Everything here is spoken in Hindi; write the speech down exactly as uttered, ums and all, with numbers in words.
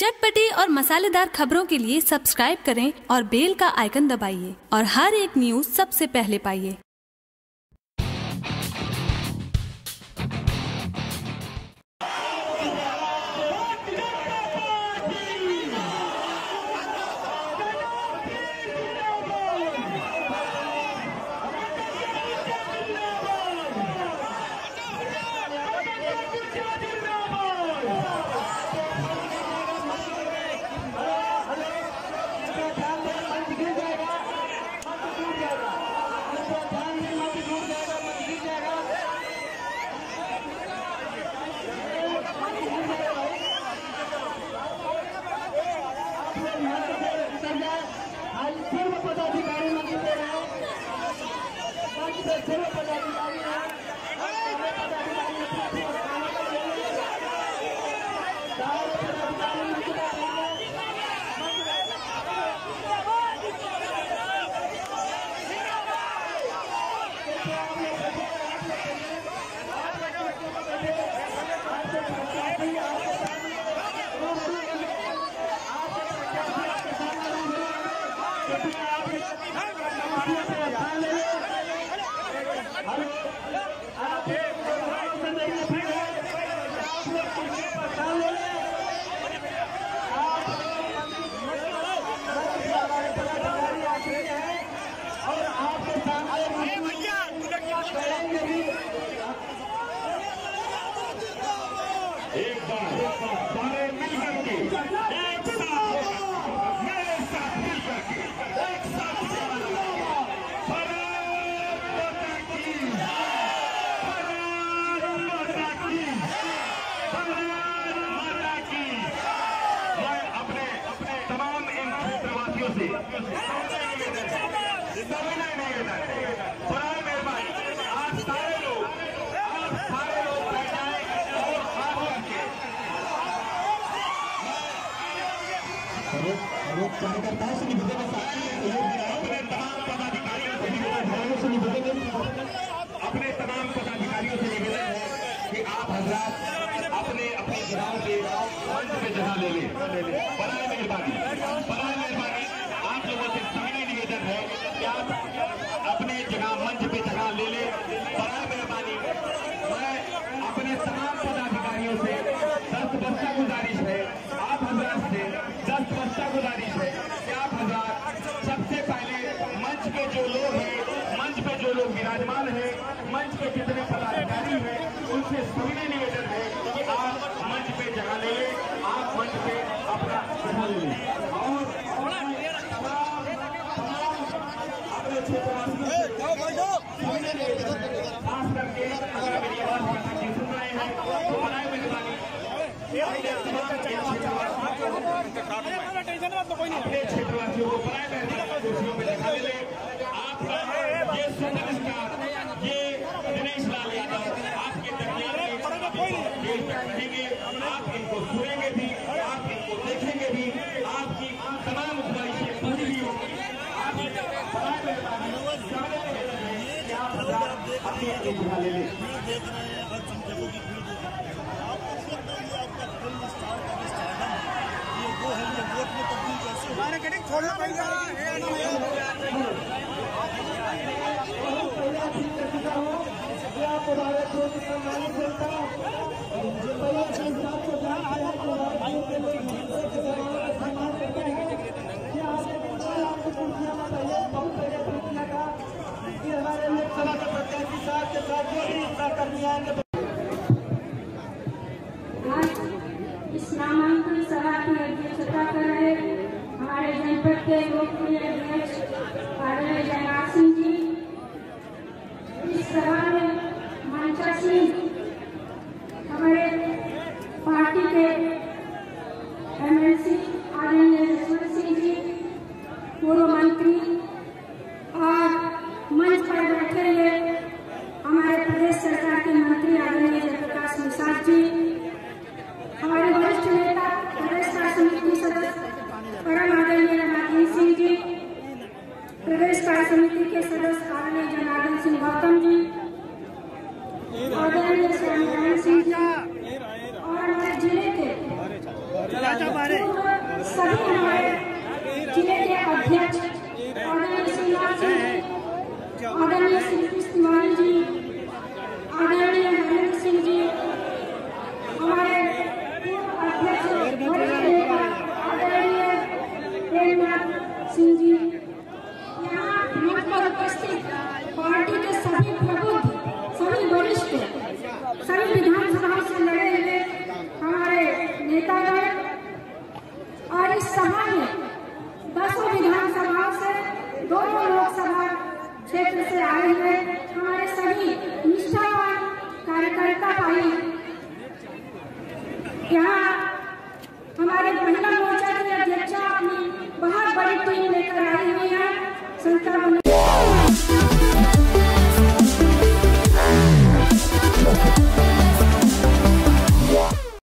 चटपटी और मसालेदार खबरों के लिए सब्सक्राइब करें और बेल का आइकन दबाइए और हर एक न्यूज सबसे पहले पाइए। एक बार सारे मिलकर के एक साथ मेरे साथ मिलकर के एक साथ भारत माता की भारत माता की भारत माता की। मैं अपने अपने तमाम इन क्षेत्रवासियों से सविनय निवेदन बड़ा मेहरबानी, आज सारे लोग आज सारे लोग बैठ जाए और खास करके कार्यकर्ताओं से निवेदन अपने तमाम पदाधिकारियों से निवेदन अपने तमाम पदाधिकारियों से निवेदन है कि आप हजरात अपने अपनी जगह पे मंच पे जगह ले लें। बड़ा मेहरबानी बड़ा मेहरबानी आप लोगों से सविनय निवेदन है कि आप अपने जगह मंच पे जगह ले लें। बड़ा मेहरबानी मैं अपने तमाम पदाधिकारियों से दस वर्षा गुजारिश है, आप हजरात से दस वर्षा गुजारिश है कि आप हजरात सबसे पहले मंच पे जो लोग हैं, मंच पे जो लोग विराजमान हैं, मंच पे जितने पदाधिकारी हैं, उनसे सविनय निवेदन है कि आप मंच पे जगह ले लें, आप मंच पे अपना जगह ले लें और अपने क्षेत्र खास करके अगर मेरी आवाज सुन रहे हैं तो बनाए मेहरबानी अपने क्षेत्रवासियों को बनाए मेहरबानी कुर्सियों में दिखा ले। आप ये सुपर स्टार ये दिनेश लाल यादव आपके दरमियान रहेंगे, आप इनको सुनेंगे भी, आप इनको देखेंगे भी, आपकी तमाम ख्वाहिशें पूरी भी होंगी। आप बनाए मेहरबानी अपनी अपनी जगह ले लें। देख रहे हैं हर जगहों की भीड़ देख रहे हैं, आपको लगता है ये आपका फिल्म स्टार का जो स्टारडम है, ये वो है, ये वोट में तब्दील कैसे मार्केटिंग छोड़ना पड़ेगा। हमारे लोकसभा के प्रत्याशी साथ के साथ जो भी सहकर्मी आएंगे इस नामांकन सभा की अध्यक्षता कर रहे हमारे जनपद के लोकप्रिय अध्यक्ष आदरणीय जयनाथ सिंह जी, इस सभा में मंचा सिंह हमारे पार्टी के एमएलसी आदरणीय ईश्वर सिंह जी, पूर्व मंत्री और मंच पर बैठे हुए हमारे प्रदेश सरकार के मंत्री आदरणीय जयप्रकाश निषाद जी, हमारे वरिष्ठ नेता प्रदेश कार्य समिति सदस्य परम आदरणीय राजेश सिंह जी, प्रदेश कार्य समिति के सदस्य आदरणीय जनार्दन सिंह गौतम जी, सभी विधानसभाओं से लड़े हुए हमारे नेतागण और इस सभा में दसों विधानसभाओं से दोनों लोकसभा क्षेत्र से आए हुए हमारे सभी निष्ठावान कार्यकर्ता भाई यहाँ हमारे महिला मोर्चा की अध्यक्षा अपनी बहुत बड़ी टीम लेकर आई हुई है। संस्था